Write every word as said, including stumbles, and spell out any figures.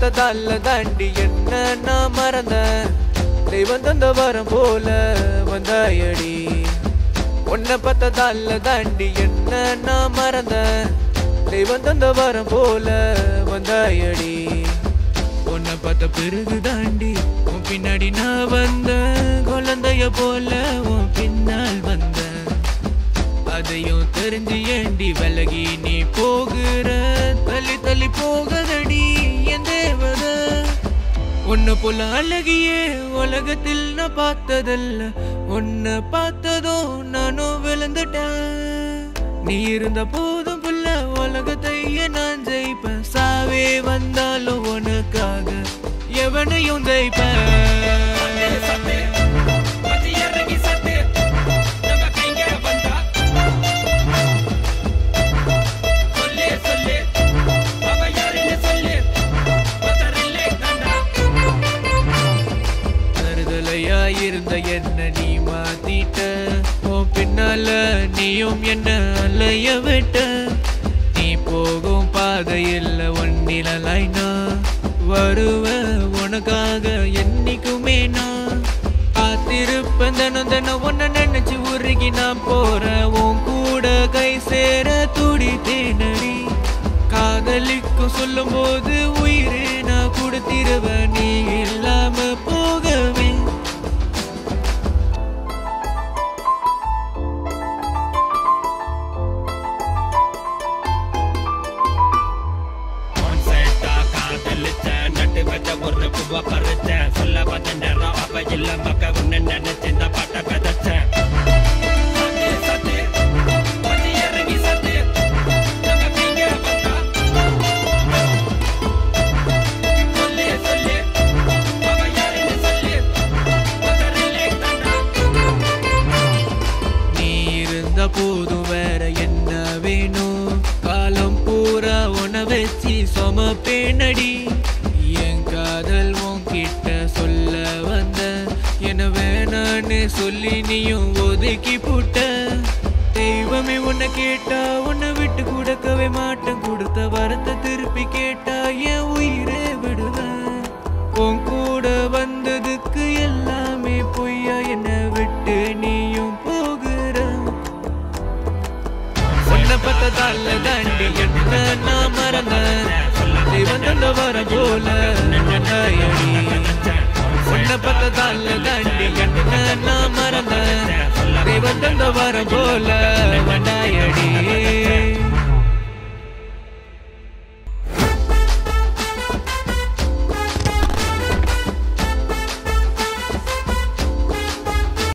பார்த்ததால தாண்டி என்ன நான் மறந்தேன். தெய்வம் தந்த வரம் போல வந்தாயடி. உன்னை பார்த்ததால தாண்டி என்ன நான் மறந்தேன். தெய்வம் தந்த வரம் போல வந்தாயடி. உன்னை பார்த்த பிறகு தாண்டி உன் பின்னாடி நான் வந்தேன். குழந்தைய போல உன் பின்னால் வந்தேன். அதையும் தெரிஞ்சு ஏண்டி விலகி நீ போகிற. தள்ளி தள்ளி போகதடி என் தேவத. உன்னை போல அழகியே உலகத்தில் நான் பார்த்ததில்ல. உன்னை பார்த்ததும் நானும் விழுந்துட்டேன். நீ இருந்த போதும் புள்ள உலகத்தையே நான் ஜெயிப்பேன். சாவே வந்தாலும் உனக்காக எவனையும் ஜெயிப்பேன். இருந்த என்ன நீ மாத்திட்ட. உன் பின்னால நீயும் என்ன அலைய விட்ட. நீ போகும் பாதையில் ஒன்னிலாய் நான் வருவேன். உனக்காக என்னைக்குமே நான் காத்திருப்பேன். தினம் தினம் உன்னை நினைச்சு உருகி நான் போறேன். உன் கூட கை சேர துடித்தேனடி. காதலிக்கும் சொல்லும் போது உயிரே நான் கொடுத்திருவேன். நீ இல்லாம போகவே சொல்ல பார்த்த நேரம் அப்ப இல்ல மக்க உன்ன நினைச்சு இந்த பாட்ட கதைச்சேன். நீ இருந்த போதும் வேற என்ன வேணும். காலம் பூரா உன வச்சு சொமப்பேனடி. காதல் உன்கிட்ட சொல்ல வந்த என்ன வேணான்னு சொல்லி நீயும் ஒதுக்கி போட்ட. தெய்வமே உன்னை கேட்டா உன்னை விட்டு கொடுக்கவே மாட்டேன். கொடுத்த வரத்தை திருப்பி கேட்டா என் உயிரே விடுவேன். உன் கூட வந்ததுக்கு எல்லாமே பொய்யா என்னை விட்டு நீயும் போகிற. உன்னை பார்த்ததால தாண்டி என்ன நான் மறந்தேன். தெய்வம் தந்த வரம் போல வந்தாயடி. உன்னை பார்த்ததால தாண்டி என்ன நான் மறந்தேன். தெய்வம் தந்த வரம் போல